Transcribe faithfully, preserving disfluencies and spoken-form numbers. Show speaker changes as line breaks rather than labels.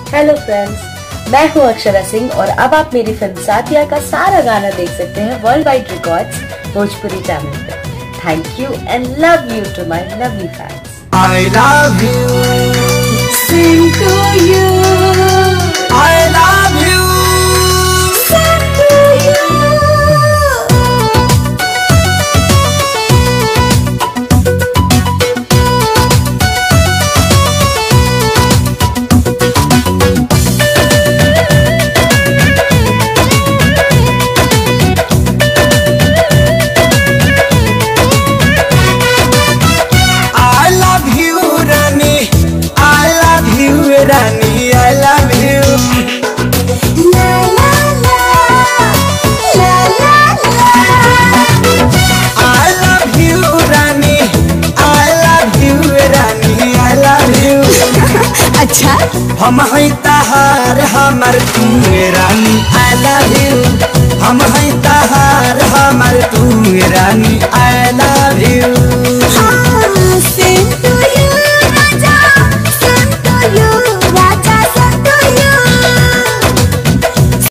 Hello friends, मैं हूँ अक्षरा सिंह और अब आप मेरी फिल्म साथिया का सारा गाना देख सकते हैं world wide records Bhojpuri channel पे। Thank you and love you too my lovely fans.
I love you,
Sing to you,
I love you.
sing to you.
I love you, Rani. I love you, Rani. I love you.
La la la, la la la.
I love you, Rani. I love you, Rani. I love you.
अच्छा
हम हैं तहार हमर तू रानी। I love you.